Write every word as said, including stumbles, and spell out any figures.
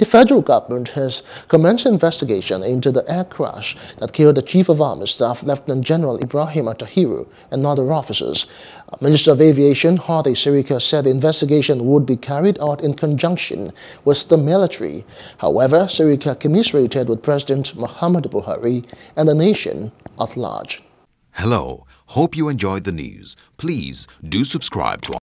The federal government has commenced an investigation into the air crash that killed the Chief of Army Staff, Lieutenant General Ibrahim Attahiru, and other officers. Minister of Aviation Hadi Sirika said the investigation would be carried out in conjunction with the military. However, Sirika commiserated with President Muhammadu Buhari and the nation at large. Hello, hope you enjoyed the news. Please do subscribe to